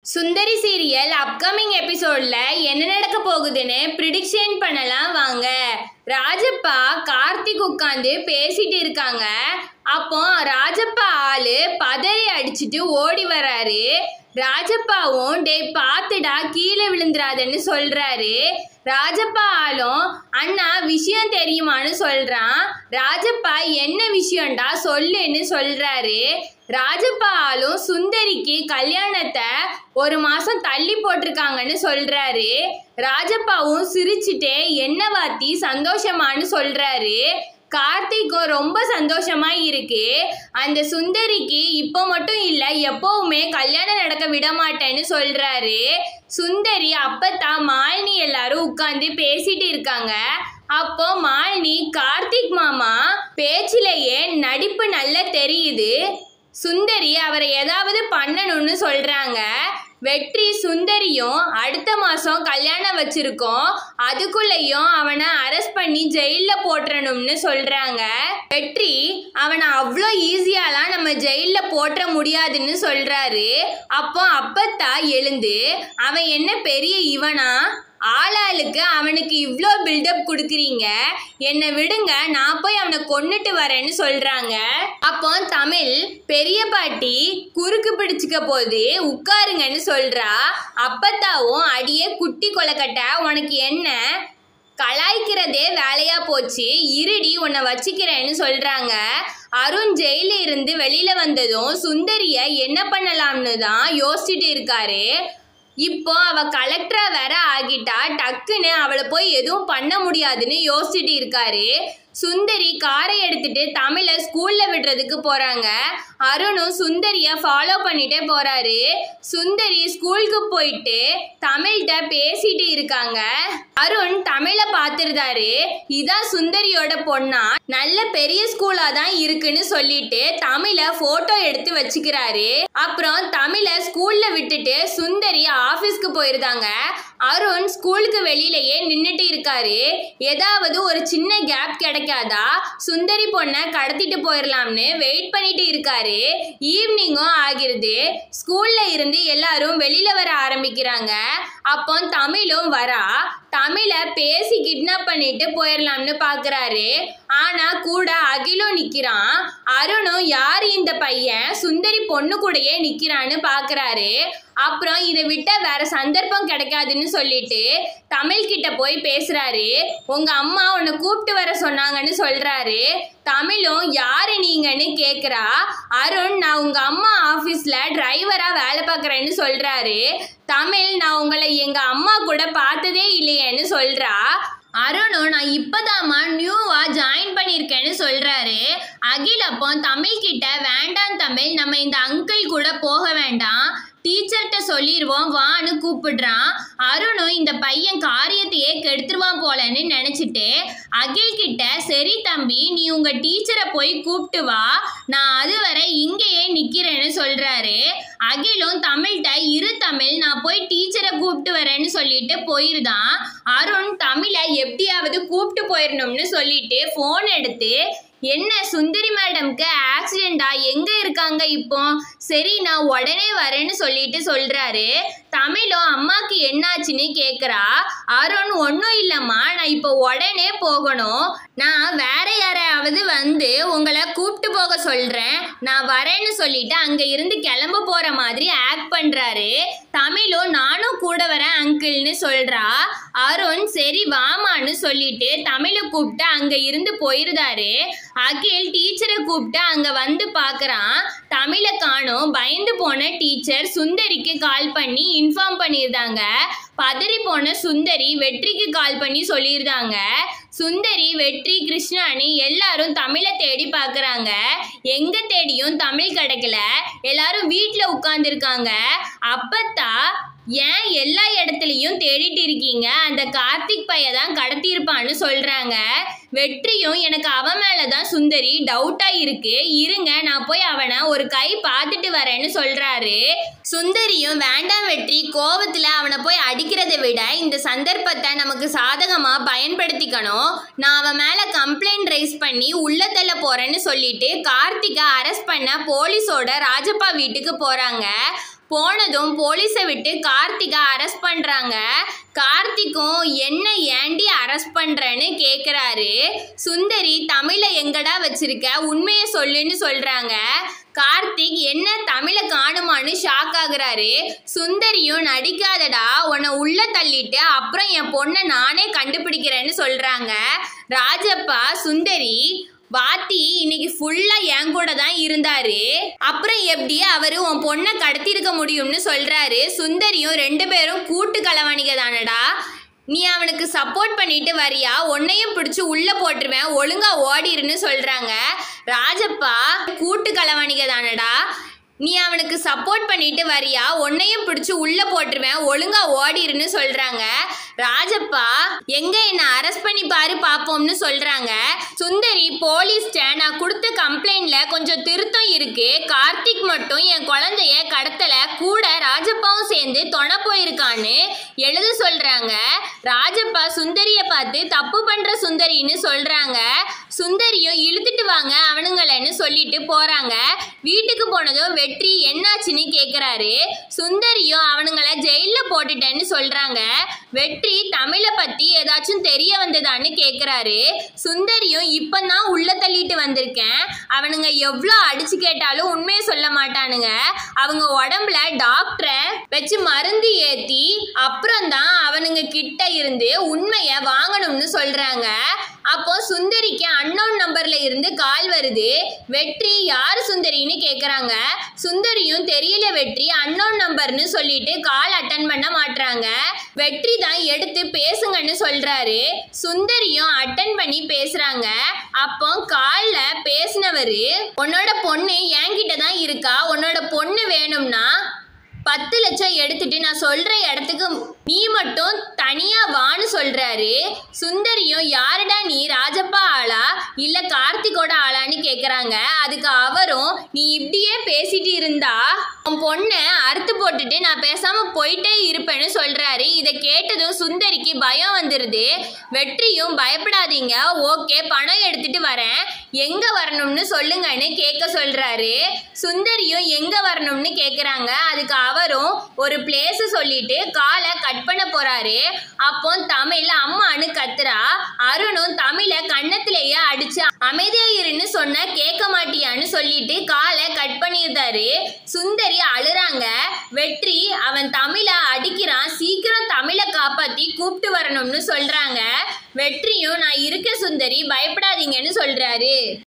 சுந்தரி serial upcoming எபிசோட்ல என்ன நடக்க போகுதுன்னு ப்ரிடிக்ஷன் பண்ணலாம் வாங்க. ராஜப்பா கார்த்திக் உட்காந்து பேசிட்டு இருக்காங்க. அப்போ ராஜப்பா ஆளு பதறி அடிச்சுட்டு ஓடி வராரு. ராஜப்பாவும் டே பார்த்துடா கீழே விழுந்துராதுன்னு சொல்றாரு. ராஜப்பா ஆளும் அண்ணா விஷயம் தெரியுமான்னு சொல்றான். ராஜப்பா என்ன விஷயம்டா சொல்லுன்னு சொல்றாரு. ராஜப்பா ஆளும் சுந்தரிக்கு கல்யாணத்தை 1 மாசம் தள்ளி போட்டிருக்காங்கன்னு சொல்றாரு. ராஜப்பாவும் சிரிச்சுட்டே என்ன வாத்தி சந்தோஷமானு சொல்றாரு. கார்த்திக்கும் ரொம்ப சந்தோஷமா இருக்கு. அந்த சுந்தரிக்கு இப்போ மட்டும் இல்லை எப்பவுமே கல்யாணம் நடக்க விட மாட்டேன்னு சொல்றாரு. சுந்தரி அப்பத்தான் மாலினி எல்லாரும் உட்கார்ந்து பேசிட்டு இருக்காங்க. அப்போ மாலினி கார்த்திக் மாமா பேச்சிலேயே நடிப்பு நல்லா தெரியுது. சுந்தரி அவரை ஏதாவது பண்ணணும்னு சொல்றாங்க. வெற்றி சுந்தரியும் அடுத்த மாசம் கல்யாணம் வச்சிருக்கோம், அதுக்குள்ளேயும் அவனை அரெஸ்ட் பண்ணி ஜெயில போட்டுறணும்னு சொல்றாங்க. வெற்றி அவனை அவ்வளோ ஈஸியாலாம் நம்ம ஜெயில போட்டுற முடியாதுன்னு சொல்றாரு. அப்போ அப்பத்தா எழுந்து அவன் என்ன பெரிய இவனா, ஆளாளுக்கு அவனுக்கு இவ்வளோ பில்டப் கொடுக்குறீங்க, என்னை விடுங்க நான் போய் அவனை கொன்னுட்டு வரேன்னு சொல்றாங்க. அப்போ தமிழ் பெரிய பாட்டி குறுக்கு பிடிச்சிக்க போது உட்காருங்கன்னு சொல்றா. அப்பத்தாவும் அடியே குட்டி கொலக்கட்டை உனக்கு என்ன கலாய்க்கிறதே வேலையா போச்சு, இருடி உன்னை வச்சுக்கிறேன்னு சொல்றாங்க. அருண் ஜெயில இருந்து வெளியில வந்ததும் சுந்தரிய என்ன பண்ணலாம்னு தான் யோசிச்சுட்டு இருக்காரு. இப்போ அவ கலெக்டரா வேற ஆகிட்டா, டக்குன்னு அவளை போய் எதுவும் பண்ண முடியாதுன்னு யோசிச்சுட்டு இருக்காரு. சுந்தரி காரை எடுத்துட்டு தமிழை ஸ்கூல்ல விடுறதுக்கு போறாங்க. அருணும் சுந்தரிய ஃபாலோ பண்ணிட்டே போறாரு. சுந்தரி ஸ்கூலுக்கு போயிட்டு தமிழ்கிட்ட பேசிட்டு இருக்காங்க. அருண் தமிழை பார்த்துருந்தாரு. இதான் சுந்தரியோட பொண்ணா, நல்ல பெரிய ஸ்கூலா தான் இருக்குன்னு சொல்லிட்டு தமிழை போட்டோ எடுத்து வச்சுக்கிறாரு. அப்புறம் தமிழை ஸ்கூல்ல விட்டுட்டு சுந்தரி ஆபீஸ்க்கு போயிருந்தாங்க. அருண் ஸ்கூலுக்கு வெளியிலேயே நின்னுட்டு இருக்காரு. ஏதாவது ஒரு சின்ன கேப் கிடைக்காதா, சுந்தரி பொண்ணை கடத்திட்டு போயிடலாம்னு வெயிட் பண்ணிட்டு இருக்காரு. ஈவினிங்கும் ஆகிருது. ஸ்கூல்ல இருந்து எல்லாரும் வெளியில வர ஆரம்பிக்கிறாங்க. அப்போ தமிழும் வரா. தமிழை பேசி கிட்னாப் பண்ணிட்டு போயிடலாம்னு பாக்குறாரு. ஆனா கூட அகிலும் நிக்கிறான். அருணும் யார் இந்த பையன் சுந்தரி பொண்ணு கூடயே நிக்கிறான்னு பாக்குறாரு. அப்புறம் இதை விட்ட வேற சந்தர்ப்பம் கிடைக்காதுன்னு சொல்லிட்டு தமிழ் கிட்ட போய் பேசுறாரு. உங்க அம்மா உன்னை கூப்பிட்டு வர சொன்னாங்கன்னு சொல்றாரு. தமிழும் யாரு நீங்கன்னு கேக்குறா. அருண் நான் உங்க அம்மா ஆபீஸ்ல டிரைவரா வேலை பார்க்கறேன்னு சொல்றாரு. தமிழ் நான் உங்களை எங்க அம்மா கூட பார்த்ததே இல்லையேன்னு சொல்றா. அருணும் நான் இப்பதாம்மா நியூவா ஜாயின் பண்ணியிருக்கேன்னு சொல்றாரு. அகில் அப்போ தமிழ் கிட்ட வேண்டாம் தமிழ், நம்ம இந்த அங்கிள் கூட போக வேண்டாம், டீச்சர்கிட்ட சொல்லிடுவோம் வான்னு கூப்பிடுறான். அருணும் இந்த பையன் காரியத்தையே கெடுத்துருவான் போலன்னு நினைச்சிட்டு அகில் கிட்ட சரி தம்பி நீ உங்க டீச்சரை போய் கூப்பிட்டு வா, நான் அதுவரை இங்கேயே நிக்கிறேன்னு சொல்றாரு. அகிலும் தமிழ்கிட்ட இரு தமிழ் நான் போய் டீச்சரை கூப்பிட்டு வரேன்னு சொல்லிட்டு போயிருந்தான். அருண் தமிழை எப்படியாவது கூப்பிட்டு போயிடணும்னு சொல்லிட்டு போன் எடுத்து என்ன சுந்தரி மேடம்க்கு ஆக்சிடென்டா, எங்க இருக்காங்க இப்போ, சரி நான் உடனே வரேன்னு சொல்லிட்டு சொல்றாரு. தமிழும் அம்மாக்கு என்னாச்சுன்னு கேக்குறா. அருண் ஒன்றும் இல்லம்மா நான் இப்போ உடனே போகணும், நான் வேற யாரையாவது வந்து உங்களை கூப்பிட்டு போக சொல்றேன், நான் வரேன்னு சொல்லிட்டு அங்க இருந்து கிளம்ப போற மாதிரி ஆக்ட் பண்றாரு. தமிழும் நானும் கூட வரேன் அங்கிள்னு சொல்றா. அருண் சரி வாமான்னு சொல்லிட்டு தமிழை கூப்பிட்டு அங்க இருந்து போயிருந்தாரு. அகில் டீச்சரை கூப்பிட்டு அங்க வந்து பாக்குறான். தமிழை காணோம். பயந்து போன டீச்சர் சுந்தரிக்கு கால் பண்ணி இன்ஃபார்ம் பண்ணியிருந்தாங்க. பதறி போன சுந்தரி வெற்றிக்கு கால் பண்ணி சொல்லியிருந்தாங்க. சுந்தரி வெற்றி கிருஷ்ணானி எல்லாரும் தமிழை தேடி பார்க்குறாங்க. எங்க தேடியும் தமிழ் கிடைக்கல. எல்லாரும் வீட்டில் உட்காந்துருக்காங்க. அப்பத்தா ஏன் எல்லா இடத்துலையும் தேடிட்டு இருக்கீங்க, அந்த கார்த்திக் பையன் தான் கடத்தியிருப்பான்னு சொல்றாங்க. வெற்றியும் எனக்கு அவன் மேலதான் சுந்தரி டவுட்டா இருக்கு, இருங்க நான் போய் அவனை ஒரு கை பார்த்துட்டு வரேன்னு சொல்றாரு. சுந்தரியும் வேண்டாம் வெற்றி, கோவத்துல அவனை போய் அடிக்கிறதை விட இந்த சந்தர்ப்பத்தை நமக்கு சாதகமா பயன்படுத்திக்கணும், நான் அவன் மேல கம்ப்ளைண்ட் ரைஸ் பண்ணி உள்ளத்தள்ள போறேன்னு சொல்லிட்டு கார்த்திகை அரெஸ்ட் பண்ண போலீஸோட ராஜப்பா வீட்டுக்கு போறாங்க. போனதும் போலீஸை விட்டு கார்த்திகை அரெஸ்ட் பண்றாங்க. கார்த்திக்கும் என்ன ஏண்டி அரெஸ்ட் பண்றேன்னு கேக்குறாரு. சுந்தரி தமிழை எங்கடா வச்சிருக்க, உண்மையை சொல்லுன்னு சொல்றாங்க. கார்த்திக் என்ன தமிழை காணுமான்னு ஷாக் ஆகுறாரு. சுந்தரியும் நடிக்காதடா, உன்னை உள்ள தள்ளிட்டு அப்புறம் என் பொண்ணை நானே கண்டுபிடிக்கிறேன்னு சொல்றாங்க. ராஜப்பா சுந்தரி வாத்தி இன்னைக்கு ஃபுல்லா என் கூட தான் இருந்தாரு, அப்புறம் எப்படி அவரு உன் பொண்ணை கடத்திருக்க முடியும்னு சொல்றாரு. சுந்தரியும் ரெண்டு பேரும் கூட்டு களவாணிக தானடா, நீ அவனுக்கு சப்போர்ட் பண்ணிட்டு வரியா, உன்னையும் பிடிச்சி உள்ள போட்டுருவேன், ஒழுங்கா ஓடிருன்னு சொல்றாங்க. ராஜப்பா கூட்டு களவாணிக தானடா, நீ அவனுக்கு சப்போர்ட் பண்ணிட்டு வரியா, உன்னையும் பிடிச்சி உள்ள போட்டுருவேன், ஒழுங்கா ஓடிருன்னு சொல்றாங்க. ராஜப்பா எங்க என்ன அரெஸ்ட் பண்ணி பாரு பாப்போம்னு சொல்றாங்க. சுந்தரி போலீஸ்ட நான் கொடுத்த கம்ப்ளைண்ட்ல கொஞ்சம் திருத்தம் இருக்கு, கார்த்திக் மட்டும் என் குழந்தைய கடத்தல, கூட ராஜப்பாவும் சேர்ந்து தொண போயிருக்கான்னு எழுத சொல்றாங்க. ராஜப்பா சுந்தரிய பார்த்து தப்பு பண்ற சுந்தரின்னு சொல்றாங்க. சுந்தரியும் இழுத்துட்டு வாங்க அவனுங்களன்னு சொல்லிட்டு போறாங்க. வீட்டுக்கு போனதும் வெற்றி என்னாச்சுன்னு கேக்குறாரு. சுந்தரியும் அவனுங்களை ஜெயில போட்டுட்டேன்னு சொல்றாங்க. வெற்றி தமிழை பத்தி ஏதாச்சும் தெரிய வந்ததான்னு கேக்குறாரு. சுந்தரியும் இப்பதான் உள்ள தள்ளிட்டு வந்திருக்கேன், அவனுங்க எவ்வளோ அடிச்சு கேட்டாலும் உண்மையை சொல்ல மாட்டானுங்க, அவங்க உடம்புல டாக்டரை வச்சு மருந்து ஏத்தி அப்புறம் தான் அவனுங்க கிட்ட இருந்து உண்மையை வாங்கணும்னு சொல்றாங்க. அப்போ சுந்தரிக்கு அன்னோன் நம்பர்ல இருந்து கால் வருது. வெற்றி யாரு சுந்தரின்னு கேக்குறாங்க. சுந்தரியும் தெரியல வெற்றி, அன்னோன் நம்பர்னு சொல்லிட்டு கால் அட்டன் பண்ண மாட்டாங்க. வெற்றி தான் எடுத்து பேசுங்கன்னு சொல்றாரு. சுந்தரியும் அட்டன் பண்ணி பேசுறாங்க. அப்போ கால்ல பேசினவரு, உன்னோட பொண்ணு என்கிட்ட தான் இருக்கா, உன்னோட பொண்ணு வேணும்னா 10 லட்சம் எடுத்துட்டு நான் சொல்ற இடத்துக்கு நீ மட்டும் தனியா வான்னு சொல்றாரு. சுந்தரியும் யாருடா நீ, ராஜப்பா ஆளா இல்ல கார்த்திகோட ஆளான்னு கேக்குறாங்க. அதுக்கு அவரும் நீ இப்படியே பேசிட்டு இருந்தா உன் பொண்ணை அறுத்து போட்டுட்டு நான் பேசாம போயிட்டே இருப்பேன்னு சொல்றாரு. இதை கேட்டதும் சுந்தரிக்கு பயம் வந்துருது. வெற்றியும் பயப்படாதீங்க, ஓகே பணம் எடுத்துட்டு வரேன், எங்க வரணும்னு சொல்லுங்கன்னு கேட்க சொல்றாரு. சுந்தரியும் எங்க வரணும்னு கேக்குறாங்க. அதுக்கு அவரும் ஒரு பிளேஸ் சொல்லிட்டு காலை கட் பண்ண போறாரு. அப்போ தமிழ் அம்மானு கத்துறா. அருணும் தமிழை கண்ணத்திலேயே அடிச்சு அமைதியா இருன்னு சொன்ன கேட்க மாட்டியான்னு சொல்லிட்டு காலை கட் பண்ணியிருந்தாரு. சுந்தரி அழுறாங்க. வெற்றி அவன் தமிழை அடிக்கிறான், சீக்கிரம் தமிழை காப்பாத்தி கூப்பிட்டு வரணும்னு சொல்றாங்க. வெற்றியும் நான் இருக்க சுந்தரி பயப்படாதீங்கன்னு சொல்றாரு.